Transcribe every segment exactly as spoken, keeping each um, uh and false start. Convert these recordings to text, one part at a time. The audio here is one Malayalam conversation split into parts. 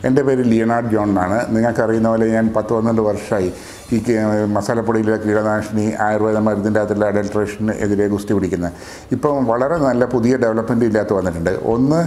എൻ്റെ പേര് ലിയനാർഡ് ജോൺ എന്നാണ്. നിങ്ങൾക്കറിയുന്ന പോലെ ഞാൻ പത്ത് പന്ത്രണ്ട് വർഷമായി ഈ മസാലപ്പൊടിയിലെ കീടനാശിനി ആയുർവേദ മരുന്നിൻ്റെ അകത്തുള്ള അഡൽട്രേഷന് എതിരെ ഗുസ്തി പിടിക്കുന്നത്. ഇപ്പം വളരെ നല്ല പുതിയ ഡെവലപ്മെൻറ്റ് ഇല്ലാത്ത വന്നിട്ടുണ്ട്. ഒന്ന്,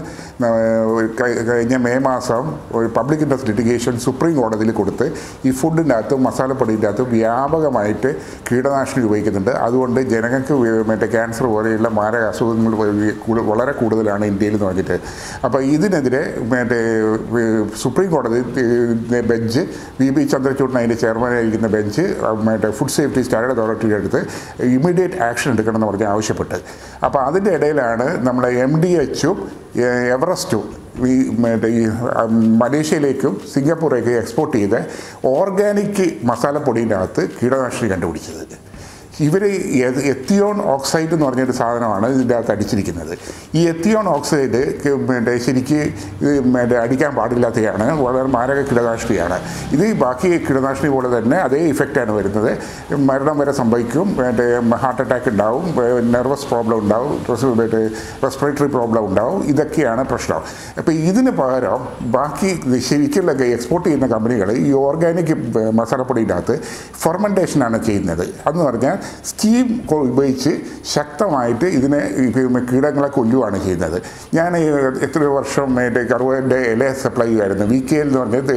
കഴിഞ്ഞ മെയ് മാസം ഒരു പബ്ലിക് ഇൻട്രസ്റ്റ് ലിറ്റിഗേഷൻ സുപ്രീം കോടതിയിൽ കൊടുത്ത് ഈ ഫുഡിൻ്റെ അകത്തും മസാലപ്പൊടിൻ്റെ അകത്തും വ്യാപകമായിട്ട് കീടനാശിനി ഉപയോഗിക്കുന്നുണ്ട്. അതുകൊണ്ട് ജനങ്ങൾക്ക് മറ്റേ ക്യാൻസർ പോലെയുള്ള മാരക അസുഖങ്ങൾ വളരെ കൂടുതലാണ് ഇന്ത്യയിൽ എന്ന് പറഞ്ഞിട്ട്. അപ്പോൾ ഇതിനെതിരെ മറ്റേ സുപ്രീം കോടതി ബെഞ്ച് വി ബി ചന്ദ്രചൂഡിന് അതിൻ്റെ ചെയർമാനായിരിക്കുന്ന ബെഞ്ച് മറ്റേ ഫുഡ് സേഫ്റ്റി സ്റ്റാൻഡേർഡ് അതോറിറ്റിയുടെ അടുത്ത് ഇമ്മീഡിയറ്റ് ആക്ഷൻ എടുക്കണം എന്ന് പറഞ്ഞ് ആവശ്യപ്പെട്ട്. അപ്പോൾ അതിൻ്റെ ഇടയിലാണ് നമ്മുടെ എം ഡി എച്ചും എവറസ്റ്റും ഈ മറ്റേ ഈ മലേഷ്യയിലേക്കും സിംഗപ്പൂരിലേക്കും എക്സ്പോർട്ട് ചെയ്ത് ഓർഗാനിക് മസാലപ്പൊടീൻ്റെ അകത്ത് കീടനാശിനി കണ്ടുപിടിച്ചത്. ഇവർ എത്തിയോൺ ഓക്സൈഡ് എന്ന് പറഞ്ഞൊരു സാധനമാണ് ഇതിൻ്റെ അകത്ത് അടിച്ചിരിക്കുന്നത്. ഈ എത്തിയോൺ ഓക്സൈഡ് മറ്റേ ശരിക്ക് മറ്റേ അടിക്കാൻ പാടില്ലാത്തതാണ്, വളരെ മാരക കീടനാശിനിയാണ്. ഇത് ബാക്കി കീടനാശിനി പോലെ തന്നെ അതേ ഇഫക്റ്റാണ് വരുന്നത്. മരണം വരെ സംഭവിക്കും, മറ്റേ ഹാർട്ട് അറ്റാക്ക് ഉണ്ടാവും, നെർവസ് പ്രോബ്ലം ഉണ്ടാവും, മറ്റേ റെസ്പിറേറ്ററി പ്രോബ്ലം ഉണ്ടാവും. ഇതൊക്കെയാണ് പ്രശ്നം. അപ്പോൾ ഇതിന് പകരം ബാക്കി ശരിക്കുള്ള എക്സ്പോർട്ട് ചെയ്യുന്ന കമ്പനികൾ ഈ ഓർഗാനിക് മസാലപ്പൊടിയുടെ അകത്ത് ഫെർമെൻറ്റേഷനാണ് ചെയ്യുന്നത്. അതെന്ന് പറഞ്ഞാൽ സ്റ്റീം ഉപയോഗിച്ച് ശക്തമായിട്ട് ഇതിനെ കീടങ്ങളെ കൊല്ലുകയാണ് ചെയ്യുന്നത്. ഞാൻ എത്ര വർഷം മറ്റേ കറുവേൻ്റെ ഇല സപ്ലൈ ചെയ്യുമായിരുന്നു. വി കെ എൽ എന്ന് പറഞ്ഞത്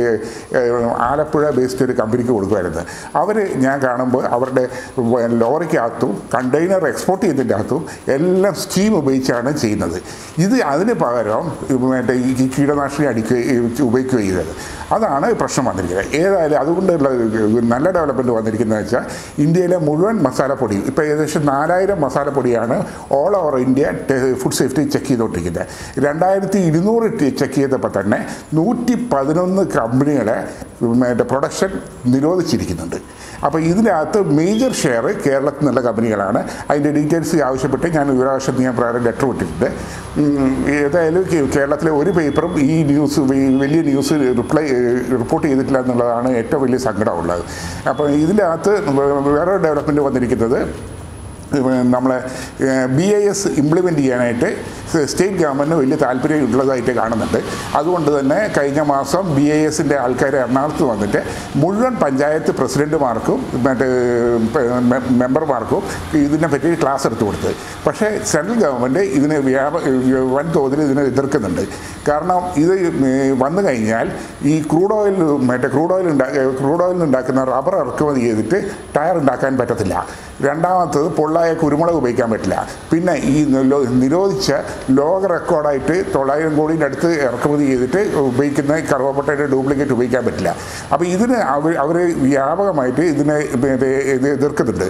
ആലപ്പുഴ ബേസ്ഡ് ഒരു കമ്പനിക്ക് കൊടുക്കുമായിരുന്നു. അവർ ഞാൻ കാണുമ്പോൾ അവരുടെ ലോറിക്കകത്തും കണ്ടെയ്നർ എക്സ്പോർട്ട് ചെയ്തതിൻ്റെ അകത്തും എല്ലാം സ്റ്റീം ഉപയോഗിച്ചാണ് ചെയ്യുന്നത്. ഇത് അതിന് പകരം മറ്റേ ഈ കീടനാശിനി അടിക്കുക ഉപയോഗിക്കുക ചെയ്തത്. അതാണ് പ്രശ്നം വന്നിരിക്കുന്നത്. ഏതായാലും അതുകൊണ്ടുള്ള നല്ല ഡെവലപ്മെൻറ്റ് വന്നിരിക്കുന്നത് വെച്ചാൽ ഇന്ത്യയിലെ മുഴുവൻ മസാലപ്പൊടി ഇപ്പോൾ ഏകദേശം നാലായിരം മസാലപ്പൊടിയാണ് all over India food safety check ചെയ്തുകൊണ്ടിരിക്കുന്നത്. രണ്ടായിരത്തി ഇരുന്നൂറ് ചെക്ക് ചെയ്തപ്പോൾ തന്നെ നൂറ്റി പതിനൊന്ന് കമ്പനികളെ മറ്റേ പ്രൊഡക്ഷൻ നിരോധിച്ചിരിക്കുന്നുണ്ട്. അപ്പോൾ ഇതിനകത്ത് മേജർ ഷെയർ കേരളത്തിൽ നിന്നുള്ള കമ്പനികളാണ്. അതിൻ്റെ ഡീറ്റെയിൽസ് ആവശ്യപ്പെട്ട് ഞാൻ വിവരാവകാശ നിയമപ്രകാരം ലെറ്റർ വിട്ടിട്ടുണ്ട്. ഏതായാലും കേരളത്തിലെ ഒരു പേപ്പറും ഈ ന്യൂസ് വലിയ ന്യൂസ് റിപ്ലൈ റിപ്പോർട്ട് ചെയ്തിട്ടില്ല എന്നുള്ളതാണ് ഏറ്റവും വലിയ സങ്കടമുള്ളത്. അപ്പോൾ ഇതിൻ്റെ അകത്ത് വേറെ ഡെവലപ്മെൻറ്റ് വന്നിരിക്കുന്നത് നമ്മളെ ബി ഐ എസ് ഇംപ്ലിമെൻറ്റ് ചെയ്യാനായിട്ട് സ്റ്റേറ്റ് ഗവൺമെൻറ്റിന് വലിയ താല്പര്യം ഉള്ളതായിട്ട് കാണുന്നുണ്ട്. അതുകൊണ്ട് തന്നെ കഴിഞ്ഞ മാസം ബി ഐ എസിൻ്റെ ആൾക്കാർ എറണാകുളത്ത് വന്നിട്ട് മുഴുവൻ പഞ്ചായത്ത് പ്രസിഡൻറ്റുമാർക്കും മറ്റേ മെമ്പർമാർക്കും ഇതിനെപ്പറ്റി ക്ലാസ് എടുത്തു കൊടുത്ത്. പക്ഷേ സെൻട്രൽ ഗവൺമെൻറ് ഇതിന് വ്യാപ വൻതോതിൽ ഇതിനെ എതിർക്കുന്നുണ്ട്. കാരണം ഇത് വന്നു കഴിഞ്ഞാൽ ഈ ക്രൂഡ് ഓയിൽ മറ്റേ ക്രൂഡ് ഓയിൽ ഉണ്ടാ ക്രൂഡ് ഓയിൽ ഉണ്ടാക്കുന്ന റബ്ബർ ഇറക്കുമതി ചെയ്തിട്ട് ടയർ ഉണ്ടാക്കാൻ പറ്റത്തില്ല. രണ്ടാമത്തത് പൊള്ളായ കുരുമുളക് ഉപയോഗിക്കാൻ പറ്റില്ല. പിന്നെ ഈ നിരോധിച്ച ലോക റെക്കോർഡായിട്ട് തൊള്ളായിരം കോടിൻ്റെ അടുത്ത് ഇറക്കുമതി ചെയ്തിട്ട് ഉപയോഗിക്കുന്ന കറുവപ്പട്ടയുടെ ഡ്യൂപ്ലിക്കേറ്റ് ഉപയോഗിക്കാൻ പറ്റില്ല. അപ്പോൾ ഇതിന് അവർ അവർ വ്യാപകമായിട്ട് ഇതിനെ ഇത് എതിർക്കുന്നുണ്ട്.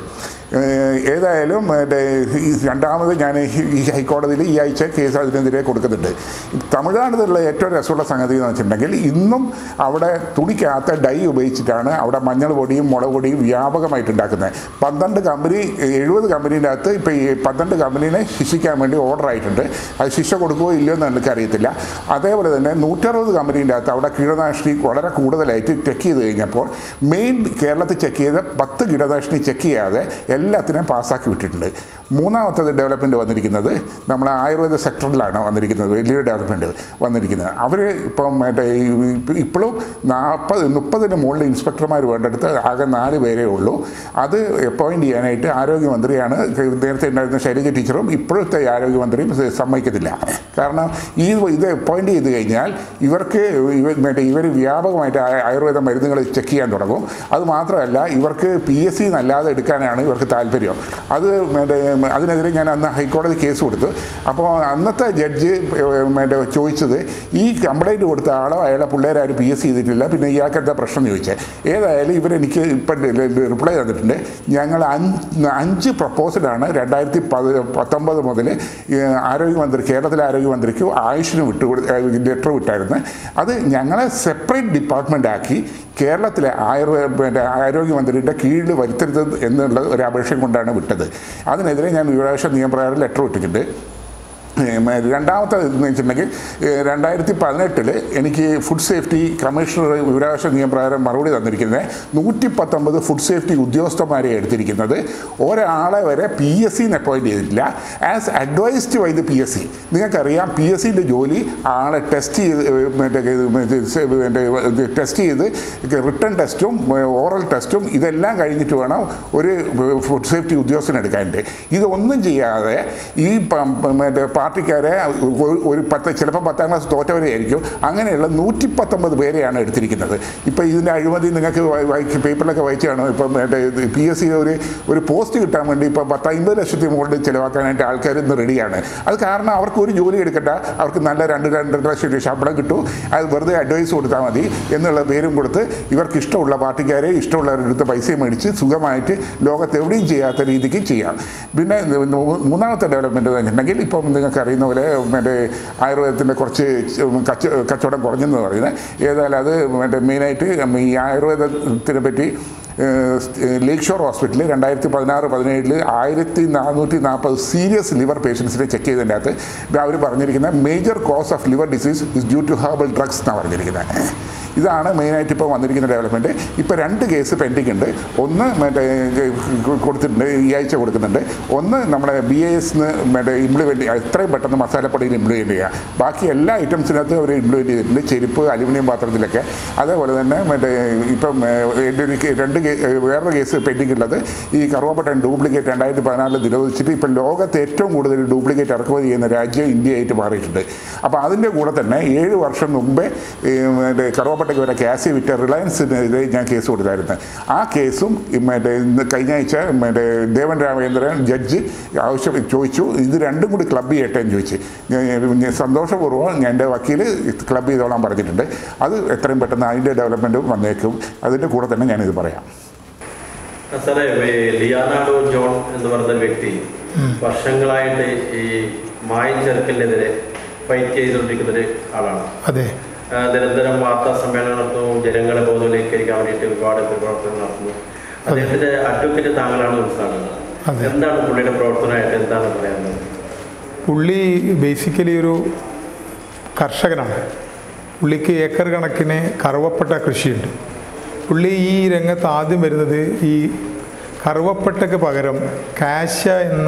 ഏതായാലും മറ്റേ ഈ രണ്ടാമത് ഞാൻ ഈ ഹൈക്കോടതിയിൽ ഈ ആഴ്ച കേസ് അതിനെതിരെ കൊടുക്കുന്നുണ്ട്. തമിഴ്നാട്ടിലുള്ള ഏറ്റവും രസമുള്ള സംഗതി എന്ന് വെച്ചിട്ടുണ്ടെങ്കിൽ ഇന്നും അവിടെ തുണിക്കകത്ത് ഡൈ ഉപയോഗിച്ചിട്ടാണ് അവിടെ മഞ്ഞൾ പൊടിയും മുളക് പൊടിയും വ്യാപകമായിട്ട് ഉണ്ടാക്കുന്നത്. പന്ത്രണ്ട് കമ്പനി എഴുപത് കമ്പനീൻ്റെ അകത്ത് ഇപ്പോൾ ഈ പന്ത്രണ്ട് കമ്പനീനെ ശിക്ഷിക്കാൻ വേണ്ടി ഓർഡർ ആയിട്ടുണ്ട്. അത് ശിക്ഷ കൊടുക്കുകയോ ഇല്ലയോ എന്ന് എനിക്കറിയത്തില്ല. അതേപോലെ തന്നെ നൂറ്ററുപത് കമ്പനീൻ്റെ അകത്ത് അവിടെ കീടനാശിനി വളരെ കൂടുതലായിട്ട് ചെക്ക് ചെയ്ത് കഴിഞ്ഞപ്പോൾ മെയിൻ കേരളത്തിൽ ചെക്ക് ചെയ്ത പത്ത് കീടനാശിനി ചെക്ക് ചെയ്യാതെ എല്ലാത്തിനും പാസ്സാക്കി വിട്ടിട്ടുണ്ട്. മൂന്നാമത്തത് ഡെവലപ്മെൻറ്റ് വന്നിരിക്കുന്നത് നമ്മളെ ആയുർവേദ സെക്ടറിലാണ് വന്നിരിക്കുന്നത്. വലിയൊരു ഡെവലപ്മെൻറ്റ് വന്നിരിക്കുന്നത്. അവർ ഇപ്പം മറ്റേ ഇപ്പോഴും നാൽപ്പത് മുപ്പതിന് മുകളിൽ ഇൻസ്പെക്ടർമാർ വേണ്ടടുത്ത് ആകെ നാല് പേരേ ഉള്ളൂ. അത് അപ്പോയിൻറ്റ് ചെയ്യാനായിട്ട് ആരോഗ്യമന്ത്രിയാണ്. നേരത്തെ ഉണ്ടായിരുന്ന ശൈലജ ടീച്ചറും ഇപ്പോഴത്തെ ആരോഗ്യമന്ത്രിയും സമ്മതിക്കത്തില്ല. കാരണം ഈ ഇത് അപ്പോയിൻറ്റ് ചെയ്ത് കഴിഞ്ഞാൽ ഇവർക്ക് മറ്റേ ഇവർ വ്യാപകമായിട്ട് ആയുർവേദ മരുന്നുകൾ ചെക്ക് ചെയ്യാൻ തുടങ്ങും. അത് മാത്രമല്ല ഇവർക്ക് പി എസ് സി എന്നല്ലാതെ എടുക്കാനാണ് ഇവർക്ക് താല്പര്യം. അത് മറ്റേ അതിനെതിരെ ഞാൻ അന്ന് ഹൈക്കോടതി കേസ് കൊടുത്തു. അപ്പോൾ അന്നത്തെ ജഡ്ജ് മറ്റേ ചോദിച്ചത് ഈ കംപ്ലൈൻറ്റ് കൊടുത്ത ആളോ അയാളെ പിള്ളേരാരും പി എസ് സി ചെയ്തിട്ടില്ല, പിന്നെ ഇയാൾക്ക് എന്താ പ്രശ്നം ചോദിച്ചത്. ഏതായാലും ഇവരെനിക്ക് ഇപ്പം റിപ്ലൈ തന്നിട്ടുണ്ട്. ഞങ്ങൾ അഞ്ച് അഞ്ച് പ്രപ്പോസലാണ് രണ്ടായിരത്തി പത് പത്തൊമ്പത് മുതൽ ആരോഗ്യമന്ത്രി കേരളത്തിലെ ആരോഗ്യമന്ത്രിക്ക് ആയുഷിന് വിട്ടു ലെറ്റർ വിട്ടായിരുന്നു. അത് ഞങ്ങളെ സെപ്പറേറ്റ് ഡിപ്പാർട്ട്മെൻ്റ് ആക്കി കേരളത്തിലെ ആയുർവേദ ആരോഗ്യമന്ത്രിയുടെ കീഴിൽ വരുത്തരുത് എന്നുള്ള ഒരു അപേക്ഷ കൊണ്ടാണ് വിട്ടത്. അതിനെതിരെ ഞാൻ വിവരാവകാശ നിയമപ്രകാരം ലെറ്റർ വിട്ടിട്ടുണ്ട്. രണ്ടാമത്തെ എന്ന് വെച്ചിട്ടുണ്ടെങ്കിൽ രണ്ടായിരത്തി പതിനെട്ടിൽ എനിക്ക് ഫുഡ് സേഫ്റ്റി കമ്മീഷണർ വിവരാവകാശ നിയമപ്രകാരം മറുപടി തന്നിരിക്കുന്നത് നൂറ്റി പത്തൊമ്പത് ഫുഡ് സേഫ്റ്റി ഉദ്യോഗസ്ഥന്മാരെ എടുത്തിരിക്കുന്നത് ഒരാളെ വരെ പി എസ് സിന്ന് അപ്പോയിൻറ്റ് ചെയ്തിട്ടില്ല. As advised by the P S C. നിങ്ങൾക്കറിയാം പി എസ് സിൻ്റെ ജോലി ആളെ ടെസ്റ്റ് ചെയ്ത് മറ്റേ ടെസ്റ്റ് ചെയ്ത് റിട്ടേൺ ടെസ്റ്റും ഓറൽ ടെസ്റ്റും ഇതെല്ലാം കഴിഞ്ഞിട്ട് വേണം ഒരു ഫുഡ് സേഫ്റ്റി ഉദ്യോഗസ്ഥനെ എടുക്കാനുണ്ട്. ഇതൊന്നും ചെയ്യാതെ ഈ മറ്റേ പാർട്ടിക്കാരെ ഒരു പത്ത് ചിലപ്പോൾ പത്താം ക്ലാസ് തോറ്റവരെയായിരിക്കും അങ്ങനെയുള്ള നൂറ്റി പത്തൊമ്പത് പേരെയാണ് എടുത്തിരിക്കുന്നത്. ഇപ്പോൾ ഇതിൻ്റെ അഴിമതി നിങ്ങൾക്ക് പേപ്പറിലൊക്കെ വായിച്ചാണ്. ഇപ്പം മറ്റേ പി എസ് സി ഒരു ഒരു പോസ്റ്റ് കിട്ടാൻ വേണ്ടി ഇപ്പം പത്തമ്പത് ലക്ഷത്തി മുകളിൽ ചിലവാക്കാനായിട്ട് ആൾക്കാർ ഇന്ന് റെഡിയാണ്. അത് കാരണം അവർക്ക് ഒരു ജോലി എടുക്കണ്ട, അവർക്ക് നല്ല രണ്ട് രണ്ടര ലക്ഷം രൂപ ശമ്പളം കിട്ടും, അത് വെറുതെ അഡ്വൈസ് കൊടുത്താൽ മതി എന്നുള്ള പേരും കൊടുത്ത് ഇവർക്ക് ഇഷ്ടമുള്ള പാർട്ടിക്കാരെ ഇഷ്ടമുള്ളവരുടെ അടുത്ത് പൈസ മേടിച്ച് സുഖമായിട്ട് ലോകത്ത് എവിടെയും ചെയ്യാത്ത രീതിക്ക് ചെയ്യാം. പിന്നെ മൂന്നാമത്തെ ഡെവലപ്മെൻറ്റ് വെച്ചിട്ടുണ്ടെങ്കിൽ ഇപ്പം നിങ്ങൾക്ക് അറിയുന്ന പോലെ മറ്റേ ആയുർവേദത്തിൻ്റെ കുറച്ച് കച്ച കച്ചവടം കുറഞ്ഞെന്ന് പറയുന്നത്. ഏതായാലും അത് മറ്റേ മെയിനായിട്ട് ഈ ആയുർവേദത്തിനെ പറ്റി ലേക്ക് ഷോർ ഹോസ്പിറ്റലിൽ രണ്ടായിരത്തി പതിനാറ് പതിനേഴിൽ ആയിരത്തി നാനൂറ്റി നാൽപ്പത് സീരിയസ് ലിവർ പേഷ്യൻസിനെ ചെക്ക് ചെയ്തതിൻ്റെ അകത്ത് അവർ പറഞ്ഞിരിക്കുന്ന major cause of liver disease is due to herbal drugs എന്നാണ് പറഞ്ഞിരിക്കുന്നത്. ഇതാണ് മെയിനായിട്ട് ഇപ്പോൾ വന്നിരിക്കുന്ന ഡെവലപ്മെൻറ്റ്. ഇപ്പോൾ രണ്ട് കേസ് പെൻഡിങ് ഉണ്ട്. ഒന്ന് മറ്റേ കൊടുത്തിട്ടുണ്ട്, ഈ ആഴ്ച കൊടുക്കുന്നുണ്ട്. ഒന്ന് നമ്മുടെ ബി എ എസ് മറ്റേ ഇംപ്ലിമെൻറ്റ് എത്രയും പെട്ടെന്ന് മസാലപ്പൊടിയിൽ ഇംപ്ലിമെൻറ്റ് ചെയ്യുക. ബാക്കി എല്ലാ ഐറ്റംസിനകത്തും അവർ ഇംപ്ലിമെൻറ്റ് ചെയ്തിട്ടുണ്ട്, ചെരുപ്പ് അലുമിനിയം പാത്രത്തിലൊക്കെ. അതേപോലെ തന്നെ മറ്റേ ഇപ്പം രണ്ട് വേറൊരു കേസ് പെൻഡിങ് ഉള്ളത് ഈ കറുവപ്പട്ടൻ ഡ്യൂപ്ലിക്കേറ്റ് രണ്ടായിരത്തി പതിനാലിൽ നിരോധിച്ചിട്ട് ഇപ്പം ലോകത്ത് ഏറ്റവും കൂടുതൽ ഡ്യൂപ്ലിക്കേറ്റ് ഇറക്കുമതി ചെയ്യുന്ന രാജ്യം ഇന്ത്യയായിട്ട് മാറിയിട്ടുണ്ട്. അപ്പോൾ അതിൻ്റെ കൂടെ തന്നെ ഏഴ് വർഷം മുമ്പേ മറ്റേ കറുവപ്പട്ടയ്ക്ക് വരെ ക്യാഷ് വിറ്റ റിലയൻസിനെതിരെ ഞാൻ കേസ് കൊടുത്തായിരുന്നു. ആ കേസും മറ്റേ ഇന്ന് കഴിഞ്ഞ ആഴ്ച മറ്റേ ദേവൻ രാമചന്ദ്രൻ ജഡ്ജി ആവശ്യം ചോദിച്ചു ഇത് രണ്ടും കൂടി ക്ലബ് ചെയ്യട്ടെ എന്ന് ചോദിച്ചു. സന്തോഷപൂർവ്വം ഞാൻ എൻ്റെ വക്കീൽ ക്ലബ് ചെയ്തോളാൻ പറഞ്ഞിട്ടുണ്ട്. അത് എത്രയും പെട്ടെന്ന് അതിൻ്റെ ഡെവലപ്മെൻറ്റും വന്നേക്കും. അതിൻ്റെ കൂടെ തന്നെ ഞാനിത് പറയാം. സാറേ, ലിയാനാർഡോ ജോൺ എന്ന് പറയുന്ന വ്യക്തി വർഷങ്ങളായിട്ട് ഈ മായം ചേർക്കലിനെതിരെ ഫൈറ്റ് ചെയ്തുകൊണ്ടിരിക്കുന്ന ഒരു ആളാണ്. അതെ. നിരന്തരം വാർത്താ സമ്മേളനം നടത്തുന്നു, ജനങ്ങളെ ബോധവൽക്കരിക്കാൻ വേണ്ടിയിട്ട് ഒരുപാട് പ്രവർത്തനം നടത്തുന്നു. അദ്ദേഹത്തിന്റെ അഡ്വക്കേറ്റ് താങ്കളാണ് മനസ്സിലാക്കുന്നത്. എന്താണ് പുള്ളിയുടെ പ്രവർത്തനമായിട്ട് എന്താണ് പറയുന്നത്? പുള്ളി ബേസിക്കലി ഒരു കർഷകനാണ്. പുള്ളിക്ക് ഏക്കർ കണക്കിന് കറുവപ്പട്ട കൃഷിയുണ്ട്. പുള്ളി ഈ രംഗത്ത് ആദ്യം വരുന്നത് ഈ കറുവപ്പട്ടയ്ക്ക് പകരം കാശ എന്ന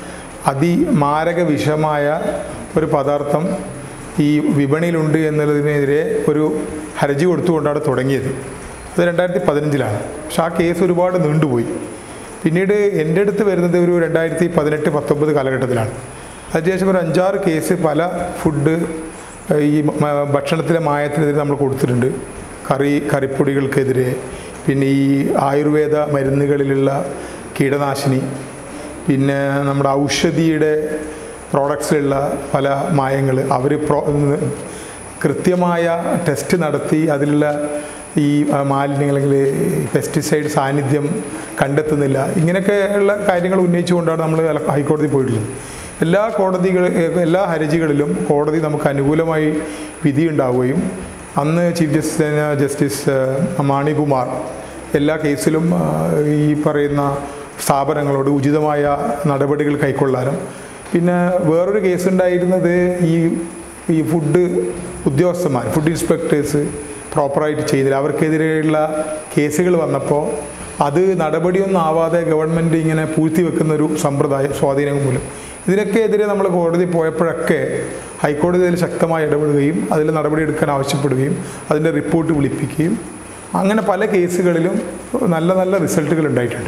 അതിമാരക വിഷമായ ഒരു പദാർത്ഥം ഈ വിപണിയിലുണ്ട് എന്നുള്ളതിനെതിരെ ഒരു ഹർജി കൊടുത്തുകൊണ്ടാണ് തുടങ്ങിയത്. അത് രണ്ടായിരത്തി പതിനഞ്ചിലാണ്. പക്ഷെ ആ കേസ് ഒരുപാട് നീണ്ടുപോയി. പിന്നീട് എൻ്റെ അടുത്ത് വരുന്നത് ഒരു രണ്ടായിരത്തി പതിനെട്ട് പത്തൊമ്പത് കാലഘട്ടത്തിലാണ്. അതിനുശേഷം ഒരു അഞ്ചാറ് കേസ് പല ഫുഡ് ഈ ഭക്ഷണത്തിലെ മായത്തിനെതിരെ നമ്മൾ കൊടുത്തിട്ടുണ്ട്. കറി കറിപ്പൊടികൾക്കെതിരെ, പിന്നെ ഈ ആയുർവേദ മരുന്നുകളിലുള്ള കീടനാശിനി, പിന്നെ നമ്മുടെ ഔഷധിയുടെ പ്രോഡക്ട്സിലുള്ള പല മായങ്ങൾ അവർ പ്രോ കൃത്യമായ ടെസ്റ്റ് നടത്തി അതിലുള്ള ഈ മാലിന്യങ്ങൾ അല്ലെങ്കിൽ പെസ്റ്റിസൈഡ് സാന്നിധ്യം കണ്ടെത്തുന്നില്ല. ഇങ്ങനെയൊക്കെയുള്ള കാര്യങ്ങൾ ഉന്നയിച്ചുകൊണ്ടാണ് നമ്മൾ ഹൈക്കോടതി പോയിട്ടുള്ളത്. എല്ലാ കോടതികൾ എല്ലാ ഹർജികളിലും കോടതി നമുക്ക് അനുകൂലമായി വിധിയുണ്ടാവുകയും അന്ന് ചീഫ് ജസ്റ്റിസ് ജസ്റ്റിസ് മാണികുമാർ എല്ലാ കേസിലും ഈ പറയുന്ന സ്ഥാപനങ്ങളോട് ഉചിതമായ നടപടികൾ കൈക്കൊള്ളാനും, പിന്നെ വേറൊരു കേസുണ്ടായിരുന്നത് ഈ ഈ ഫുഡ് ഉദ്യോഗസ്ഥന്മാർ ഫുഡ് ഇൻസ്പെക്ടേഴ്സ് പ്രോപ്പറായിട്ട് ചെയ്തില്ല. അവർക്കെതിരെയുള്ള കേസുകൾ വന്നപ്പോൾ അത് നടപടിയൊന്നും ആവാതെ ഗവൺമെൻറ് ഇങ്ങനെ പൂഴ്ത്തി വെക്കുന്നൊരു സമ്പ്രദായം സ്വാധീനം മൂലം ഇതിനൊക്കെ എതിരെ നമ്മൾ കോടതി പോയപ്പോഴൊക്കെ ഹൈക്കോടതി അതിൽ ശക്തമായി ഇടപെടുകയും അതിൽ നടപടിയെടുക്കാൻ ആവശ്യപ്പെടുകയും അതിൻ്റെ റിപ്പോർട്ട് വിളിപ്പിക്കുകയും അങ്ങനെ പല കേസുകളിലും നല്ല നല്ല റിസൾട്ടുകൾ ഉണ്ടായിട്ടുണ്ട്.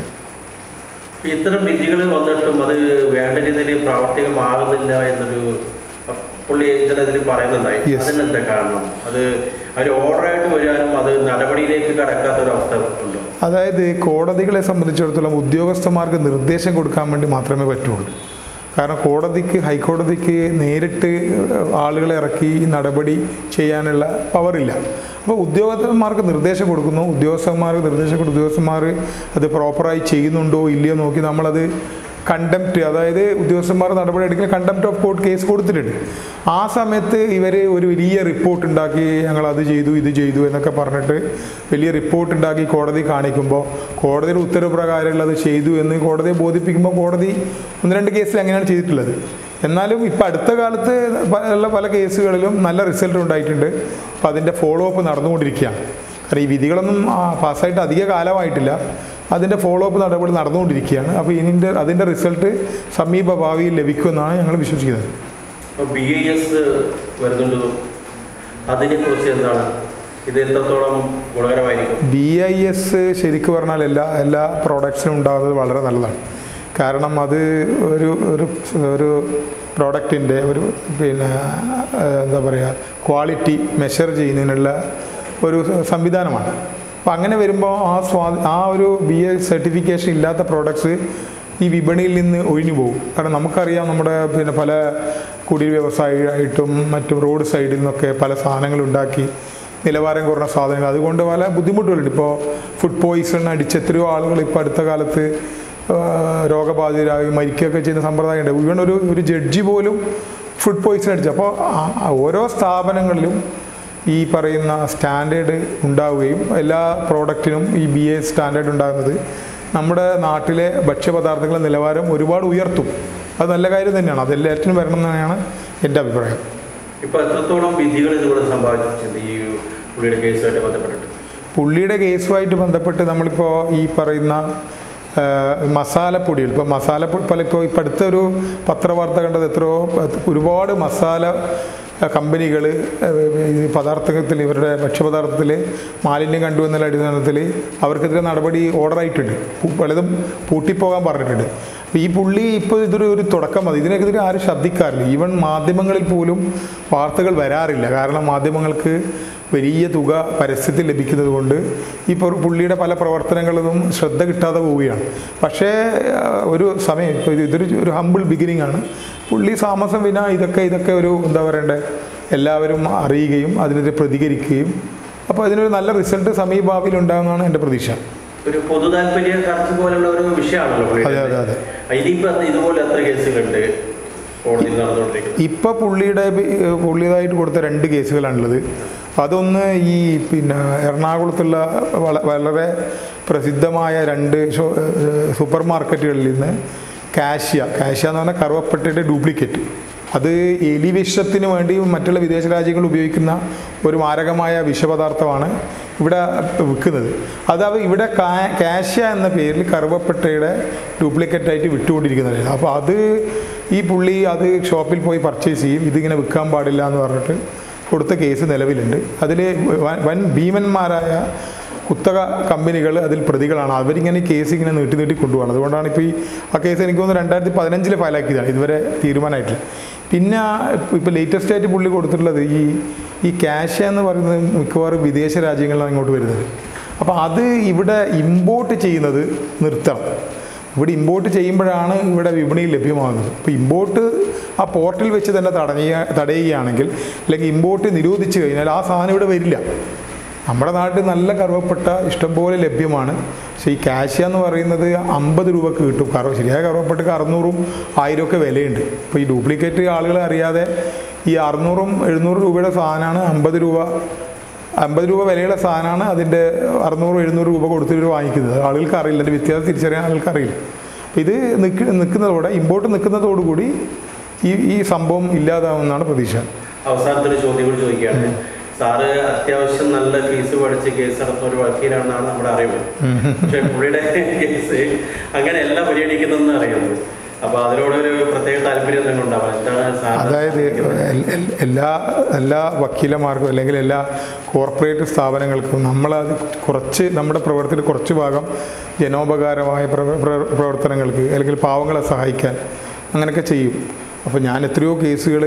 ഇത്തരം വിധികൾ വന്നിട്ടും അത് വേണ്ട രീതിയിൽ പ്രാവർത്തികമാകുന്നില്ല എന്നൊരു പുള്ളി ഇതിൽ പറയുന്നുണ്ടായി. അതിനെന്താ കാരണം? അത് ഒരു ഓർഡറായിട്ട് വരാനും അത് നടപടിയിലേക്ക് കടക്കാത്തൊരവസ്ഥ ഉണ്ടോ? അതായത് കോടതികളെ സംബന്ധിച്ചിടത്തോളം ഉദ്യോഗസ്ഥന്മാർക്ക് നിർദ്ദേശം കൊടുക്കാൻ വേണ്ടി മാത്രമേ പറ്റുള്ളൂ. കാരണം കോടതിക്ക് ഹൈക്കോടതിക്ക് നേരിട്ട് ആളുകളെ ഇറക്കി നടപടി ചെയ്യാനുള്ള പവറില്ല. അപ്പോൾ ഉദ്യോഗസ്ഥന്മാർക്ക് നിർദ്ദേശം കൊടുക്കുന്നു, ഉദ്യോഗസ്ഥന്മാർക്ക് നിർദ്ദേശം കൊടുക്കും, ഉദ്യോഗസ്ഥന്മാർ അത് പ്രോപ്പറായി ചെയ്യുന്നുണ്ടോ ഇല്ലയോ നോക്കി നമ്മളത് കണ്ടംപ്റ്റ്, അതായത് ഉദ്യോഗസ്ഥന്മാർ നടപടി എടുക്കുന്ന കണ്ടംപ്റ്റ് ഓഫ് കോർട്ട് കേസ് കൊടുത്തിട്ടുണ്ട്. ആ സമയത്ത് ഇവർ ഒരു വലിയ റിപ്പോർട്ട് ഉണ്ടാക്കി ഞങ്ങൾ അത് ചെയ്തു ഇത് ചെയ്തു എന്നൊക്കെ പറഞ്ഞിട്ട് വലിയ റിപ്പോർട്ട് ഉണ്ടാക്കി കോടതി കാണിക്കുമ്പോൾ കോടതിയുടെ ഉത്തരവ് പ്രകാരമുള്ളത് ചെയ്തു എന്ന് കോടതിയെ ബോധിപ്പിക്കുമ്പോൾ കോടതി ഒന്ന് രണ്ട് കേസിൽ അങ്ങനെയാണ് ചെയ്തിട്ടുള്ളത്. എന്നാലും ഇപ്പം അടുത്ത കാലത്ത് ഉള്ള പല കേസുകളിലും നല്ല റിസൾട്ട് ഉണ്ടായിട്ടുണ്ട്. അപ്പോൾ അതിൻ്റെ ഫോളോ അപ്പ് നടന്നുകൊണ്ടിരിക്കുകയാണ്. കാരണം ഈ വിധികളൊന്നും പാസ്സായിട്ട് അധിക കാലമായിട്ടില്ല, അതിൻ്റെ ഫോളോ അപ്പ് നടപടി നടന്നുകൊണ്ടിരിക്കുകയാണ്. അപ്പോൾ ഇതിൻ്റെ അതിൻ്റെ റിസൾട്ട് സമീപ ഭാവിയിൽ ലഭിക്കുമെന്നാണ് ഞങ്ങൾ വിശ്വസിക്കുന്നത്. ബി ഐ എസ് വരുന്നുണ്ട്, അതിനെക്കുറിച്ച് എന്താണ്, ഇത് എത്രത്തോളം ഗുണകരമായിരിക്കും? ബി ഐ എസ് ശരിക്കും പറഞ്ഞാൽ എല്ലാ എല്ലാ പ്രോഡക്ട്സിനും ഉണ്ടാകുന്നത് വളരെ നല്ലതാണ്. കാരണം അത് ഒരു ഒരു ഒരു പ്രോഡക്റ്റിൻ്റെ ഒരു പിന്നെ എന്താ പറയുക ക്വാളിറ്റി മെഷർ ചെയ്യുന്നതിനുള്ള ഒരു സംവിധാനമാണ്. അപ്പോൾ അങ്ങനെ വരുമ്പോൾ ആ സ്വാ ആ ഒരു ബി ഐ സർട്ടിഫിക്കേഷൻ ഇല്ലാത്ത പ്രോഡക്ട്സ് ഈ വിപണിയിൽ നിന്ന് ഒഴിഞ്ഞു പോകും. കാരണം നമുക്കറിയാം നമ്മുടെ പിന്നെ പല കുടിൽ വ്യവസായിയായിട്ടും മറ്റും റോഡ് സൈഡിൽ നിന്നൊക്കെ പല സാധനങ്ങൾ ഉണ്ടാക്കി നിലവാരം കുറഞ്ഞ സാധനങ്ങൾ, അതുകൊണ്ട് പല ബുദ്ധിമുട്ടുകളുണ്ട്. ഇപ്പോൾ ഫുഡ് പോയിസൺ അടിച്ച് എത്രയോ ആളുകൾ ഇപ്പോൾ അടുത്ത കാലത്ത് രോഗബാധിതരായി മരിക്കുകയൊക്കെ ചെയ്യുന്ന സമ്പ്രദായമുണ്ട്. ഈവൻ ഒരു ഒരു ജഡ്ജി പോലും ഫുഡ് പോയിസൺ അടിച്ചു. അപ്പോൾ ഓരോ സ്ഥാപനങ്ങളിലും ഈ പറയുന്ന സ്റ്റാൻഡേർഡ് ഉണ്ടാവുകയും എല്ലാ പ്രോഡക്റ്റിനും ഈ ബി എ സ്റ്റാൻഡേർഡ് ഉണ്ടാകുന്നത് നമ്മുടെ നാട്ടിലെ ഭക്ഷ്യപദാർത്ഥങ്ങളുടെ നിലവാരം ഒരുപാട് ഉയർത്തും. അത് നല്ല കാര്യം തന്നെയാണ്, അതെല്ലാറ്റിനും വരണം എന്നാണ് എൻ്റെ അഭിപ്രായം. ഇപ്പോൾ എത്രത്തോളം വിധികൾ ഇതുപോലെ സംഭവിച്ചിട്ടുണ്ട് ഈ പുള്ളിയുടെ കേസുമായിട്ട് ബന്ധപ്പെട്ടിട്ട്? പുള്ളിയുടെ കേസുമായിട്ട് ബന്ധപ്പെട്ട് നമ്മളിപ്പോൾ ഈ പറയുന്ന മസാലപ്പൊടികൾ, ഇപ്പോൾ മസാലപ്പൊടി പല ഇപ്പോൾ ഇപ്പം അടുത്തൊരു പത്രവാർത്ത കണ്ടത് എത്രയോ ഒരുപാട് മസാല കമ്പനികൾ പദാർത്ഥത്തിൽ ഇവരുടെ ഭക്ഷ്യപദാർത്ഥത്തിൽ മാലിന്യം കണ്ടുവന്നുള്ള അടിസ്ഥാനത്തിൽ അവർക്കെതിരെ നടപടി ഓർഡറായിട്ടുണ്ട്. പലതും പൂട്ടിപ്പോകാൻ പറഞ്ഞിട്ടുണ്ട്. അപ്പോൾ ഈ പുള്ളി ഇപ്പോൾ ഇതൊരു ഒരു തുടക്കം മതി, ഇതിനെതിരെ ആരും ശബ്ദിക്കാറില്ല. ഈവൻ മാധ്യമങ്ങളിൽ പോലും വാർത്തകൾ വരാറില്ല. കാരണം മാധ്യമങ്ങൾക്ക് വലിയ തുക പരസ്യത്തിൽ ലഭിക്കുന്നത് കൊണ്ട് ഈ പുള്ളിയുടെ പല പ്രവർത്തനങ്ങളൊന്നും ശ്രദ്ധ കിട്ടാതെ പോവുകയാണ്. പക്ഷേ ഒരു സമയം ഇപ്പോൾ ഇതൊരു ഒരു ഹമ്പിൾ ബിഗിനിങ് ആണ്. പുള്ളി താമസം വിന ഇതൊക്കെ ഇതൊക്കെ ഒരു എന്താ പറയണ്ടേ എല്ലാവരും അറിയുകയും അതിനെതിരെ പ്രതികരിക്കുകയും അപ്പോൾ അതിനൊരു നല്ല റിസൾട്ട് സമീപഭാവിയിൽ ഉണ്ടാകുമെന്നാണ് എൻ്റെ പ്രതീക്ഷ. ഒരു പൊതു താല്പര്യ ചർച്ച പോലുള്ള ഒരു വിഷയമാണല്ലോ. അതെ അതെ അതെ ഇതുപോലെ എത്ര കേസുകളുണ്ട് ഇപ്പോൾ പുള്ളിയുടെ പുള്ളിയതായിട്ട് കൊടുത്ത രണ്ട് കേസുകളാണുള്ളത്. അതൊന്ന് ഈ പിന്നെ എറണാകുളത്തുള്ള വളരെ പ്രസിദ്ധമായ രണ്ട് സൂപ്പർ മാർക്കറ്റുകളിൽ നിന്ന് കാഷ്യ കാഷ്യ എന്ന് പറഞ്ഞാൽ കറുവപ്പട്ടയുടെ ഡ്യൂപ്ലിക്കേറ്റ്, അത് എലി വിഷത്തിന് വേണ്ടി മറ്റുള്ള വിദേശ രാജ്യങ്ങൾ ഉപയോഗിക്കുന്ന ഒരു മാരകമായ വിഷപദാർത്ഥമാണ് ഇവിടെ വിൽക്കുന്നത്. അത് ഇവിടെ കാഷ്യ എന്ന പേരിൽ കറുവപ്പട്ടയുടെ ഡ്യൂപ്ലിക്കേറ്റായിട്ട് വിട്ടുകൊണ്ടിരിക്കുന്നത്. അപ്പോൾ അത് ഈ പുള്ളി അത് ഷോപ്പിൽ പോയി പർച്ചേസ് ചെയ്യും, ഇതിങ്ങനെ വിൽക്കാൻ പാടില്ല എന്ന് പറഞ്ഞിട്ട് കൊടുത്ത കേസ് നിലവിലുണ്ട്. അതിൽ വൻ ഭീമന്മാരായ കുത്തക കമ്പനികൾ അതിൽ പ്രതികളാണ്. അവരിങ്ങനെ കേസ് ഇങ്ങനെ നീട്ടി നീട്ടി കൊണ്ടുപോകണം. അതുകൊണ്ടാണ് ഇപ്പോൾ ഈ ആ കേസ് എനിക്ക് തോന്നുന്നു രണ്ടായിരത്തി പതിനഞ്ചിൽ ഫയലാക്കിയതാണ്, ഇതുവരെ തീരുമാനമായിട്ടില്ല. പിന്നെ ഇപ്പോൾ ലേറ്റസ്റ്റ് ആയിട്ട് പുള്ളി കൊടുത്തിട്ടുള്ളത് ഈ ഈ കാഷ്യ എന്ന് പറയുന്നത് മിക്കവാറും വിദേശ രാജ്യങ്ങളിലാണ് ഇങ്ങോട്ട് വരുന്നത്. അപ്പോൾ അത് ഇവിടെ ഇമ്പോർട്ട് ചെയ്യുന്നത് നിർത്തണം. ഇവിടെ ഇമ്പോർട്ട് ചെയ്യുമ്പോഴാണ് ഇവിടെ വിപണിയിൽ ലഭ്യമാകുന്നത്. അപ്പോൾ ഇമ്പോർട്ട് ആ പോർട്ടിൽ വെച്ച് തന്നെ തടയുക തടയുകയാണെങ്കിൽ അല്ലെങ്കിൽ ഇമ്പോർട്ട് നിരോധിച്ചു കഴിഞ്ഞാൽ ആ സാധനം ഇവിടെ വരില്ല. നമ്മുടെ നാട്ടിൽ നല്ല കറുവപ്പട്ട ഇഷ്ടംപോലെ ലഭ്യമാണ്. പക്ഷേ ഈ കാഷ്യ എന്ന് പറയുന്നത് അമ്പത് രൂപക്ക് കിട്ടും. കറവ ശരിയായ കറുവപ്പട്ടക്ക് അറുന്നൂറും ആയിരമൊക്കെ വിലയുണ്ട്. ഇപ്പോൾ ഈ ഡ്യൂപ്ലിക്കേറ്റ് ആളുകൾ അറിയാതെ ഈ അറുന്നൂറും എഴുന്നൂറ് രൂപയുടെ സാധനമാണ് അമ്പത് രൂപ അമ്പത് രൂപ വിലയുള്ള സാധനമാണ് അതിൻ്റെ അറുന്നൂറ് എഴുന്നൂറ് രൂപ കൊടുത്തിട്ട് വാങ്ങിക്കുന്നത്. ആളുകൾക്ക് അറിയില്ല, അതിൻ്റെ വ്യത്യാസം തിരിച്ചറിയാൻ ആളുകൾക്ക് അറിയില്ല. അപ്പോൾ ഇത് നിൽക്ക് നിൽക്കുന്നതോടെ ഇമ്പോർട്ട് നിൽക്കുന്നതോടുകൂടി ഈ ഈ സംഭവം ഇല്ലാതാവുമെന്നാണ് പ്രതീക്ഷ. അവസാനത്തൊരു ചോദ്യം കൂടി ചോദിക്കുകയാണ്. സാറ് അത്യാവശ്യം നല്ല ഫീസ് പഠിച്ച് കേസ് നടത്തുന്ന ഒരു വക്കീലാണെന്നാണ് നമ്മുടെ അറിവ്. പക്ഷെ പുള്ളിയുടെ കേസ് അങ്ങനെ എല്ലാം പരിഗണിക്കുന്നതെന്ന് അറിയുന്നത്. അപ്പോൾ അതിനോടൊരു പ്രത്യേക താല്പര്യം തന്നെ ഉണ്ടാവും. എന്താണ്? അതായത് എല്ലാ എല്ലാ വക്കീലന്മാർക്കും അല്ലെങ്കിൽ എല്ലാ കോർപ്പറേറ്റ് സ്ഥാപനങ്ങൾക്കും നമ്മളത് കുറച്ച് നമ്മുടെ പ്രവർത്തനത്തിൽ കുറച്ച് ഭാഗം ജനോപകാരമായ പ്രവർത്തനങ്ങൾക്ക് അല്ലെങ്കിൽ പാവങ്ങളെ സഹായിക്കാൻ അങ്ങനെയൊക്കെ ചെയ്യും. അപ്പോൾ ഞാൻ എത്രയോ കേസുകൾ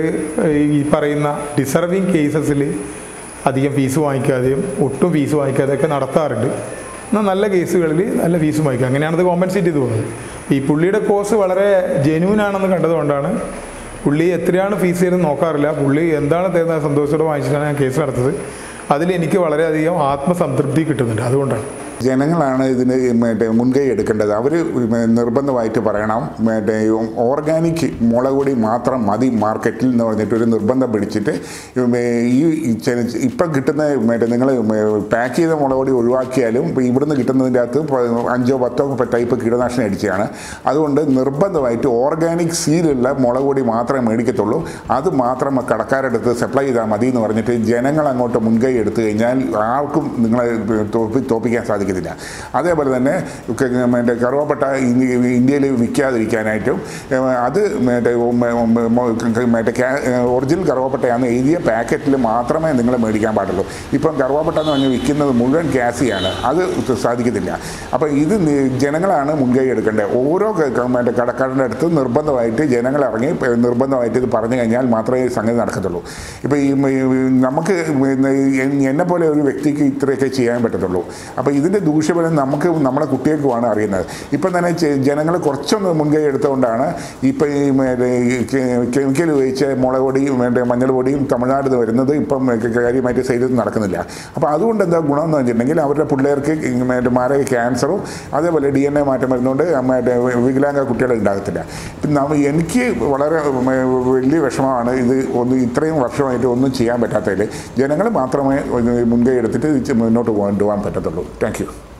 ഈ പറയുന്ന ഡിസർവിങ് കേസസിൽ അധികം ഫീസ് വാങ്ങിക്കാതെയും ഒട്ടും ഫീസ് വാങ്ങിക്കാതെയൊക്കെ നടത്താറുണ്ട്. എന്നാൽ നല്ല കേസുകളിൽ നല്ല ഫീസ് വാങ്ങിക്കുക, അങ്ങനെയാണത് കോമ്പൻസേറ്റ് ചെയ്ത് പോകുന്നത്. ഈ പുള്ളിയുടെ കോഴ്സ് വളരെ ജെന്യൂൻ ആണെന്ന് കണ്ടതുകൊണ്ടാണ് പുള്ളി എത്രയാണ് ഫീസ് ചെയ്തെന്ന് നോക്കാറില്ല. പുള്ളി എന്താണ് തരുന്നത് സന്തോഷത്തോടെ വാങ്ങിച്ചിട്ടാണ് ഞാൻ കേസ് നടത്തത്. അതിൽ എനിക്ക് വളരെയധികം ആത്മസംതൃപ്തി കിട്ടുന്നുണ്ട്. അതുകൊണ്ടാണ്. ജനങ്ങളാണ് ഇതിന് മറ്റേ മുൻകൈ എടുക്കേണ്ടത്. അവർ നിർബന്ധമായിട്ട് പറയണം, മറ്റേ ഓർഗാനിക് മുളക് പൊടി മാത്രം മതി മാർക്കറ്റിൽ എന്ന് പറഞ്ഞിട്ട് ഒരു നിർബന്ധം പിടിച്ചിട്ട് ഈ ഇപ്പം കിട്ടുന്ന മറ്റേ നിങ്ങൾ പാക്ക് ചെയ്ത മുളക് പൊടി ഒഴിവാക്കിയാലും ഇവിടുന്ന് കിട്ടുന്നതിൻ്റെ അകത്ത് അഞ്ചോ പത്തോ ടൈപ്പ് കീടനാശിനി അടിച്ചതാണ്. അതുകൊണ്ട് നിർബന്ധമായിട്ട് ഓർഗാനിക് സീലുള്ള മുളക് പൊടി മാത്രമേ മേടിക്കത്തുള്ളൂ, അത് മാത്രം കടക്കാരെടുത്ത് സപ്ലൈ ചെയ്താൽ മതി എന്ന് പറഞ്ഞിട്ട് ജനങ്ങൾ അങ്ങോട്ട് മുൻകൈ എടുത്തു കഴിഞ്ഞാൽ ആർക്കും നിങ്ങളെ തോപ്പി തോപ്പിക്കാൻ സാധിക്കത്തില്ല. അതേപോലെ തന്നെ മറ്റേ കറുവപ്പട്ട ഇന്ത്യയിൽ വിൽക്കാതിരിക്കാനായിട്ടും അത് മറ്റേ മറ്റേ ഒറിജിനൽ കറുവപ്പട്ടയാണ് എഴുതിയ പാക്കറ്റിൽ മാത്രമേ നിങ്ങൾ മേടിക്കാൻ പാടുള്ളൂ. ഇപ്പം കറുവപ്പട്ട എന്ന് പറഞ്ഞ് വിൽക്കുന്നത് മുഴുവൻ കാസിയാണ്, അത് സാധിക്കത്തില്ല. അപ്പോൾ ഇത് ജനങ്ങളാണ് മുൻകൈ എടുക്കേണ്ടത്. ഓരോ മറ്റേ കടക്കാരുടെ അടുത്ത് നിർബന്ധമായിട്ട് ജനങ്ങൾ ഇറങ്ങി നിർബന്ധമായിട്ട് ഇത് പറഞ്ഞു കഴിഞ്ഞാൽ മാത്രമേ സംഗതി നടക്കത്തുള്ളൂ. ഇപ്പോൾ ഈ നമുക്ക് എന്നെ പോലെ ഒരു വ്യക്തിക്ക് ഇത്രയൊക്കെ ചെയ്യാൻ പറ്റത്തുള്ളൂ. അപ്പോൾ ഇതിൻ്റെ ദൂഷ്യഫലം നമുക്ക് നമ്മുടെ കുട്ടികൾക്കുമാണ് അറിയുന്നത്. ഇപ്പം തന്നെ ജനങ്ങൾ കുറച്ചൊന്ന് മുൻകൈ എടുത്തുകൊണ്ടാണ് ഇപ്പം ഈ കെമിക്കൽ ഉപയോഗിച്ച മുളക് പൊടിയും മറ്റേ മഞ്ഞൾ പൊടിയും തമിഴ്നാട്ടിൽ നിന്ന് വരുന്നത് ഇപ്പം കാര്യമായിട്ട് സൈഡിൽ നടക്കുന്നില്ല. അപ്പോൾ അതുകൊണ്ട് എന്താ ഗുണമെന്ന് വെച്ചിട്ടുണ്ടെങ്കിൽ അവരുടെ പിള്ളേർക്ക് മറ്റേ മാരക ക്യാൻസറും അതേപോലെ ഡി എൻ എ മാറ്റം വരുന്നതുകൊണ്ട് മറ്റേ വികലാംഗ കുട്ടികൾ ഉണ്ടാകത്തില്ല. എനിക്ക് വളരെ വലിയ വിഷമമാണ് ഇത്. ഒന്ന് ഇത്രയും വർഷമായിട്ട് ഒന്നും ചെയ്യാൻ പറ്റാത്തതിൽ ജനങ്ങൾ മാത്രമേ മുൻകൈ എടുത്തിട്ട് മുന്നോട്ട് കൊണ്ടുപോകാൻ പറ്റത്തുള്ളൂ. Thank U.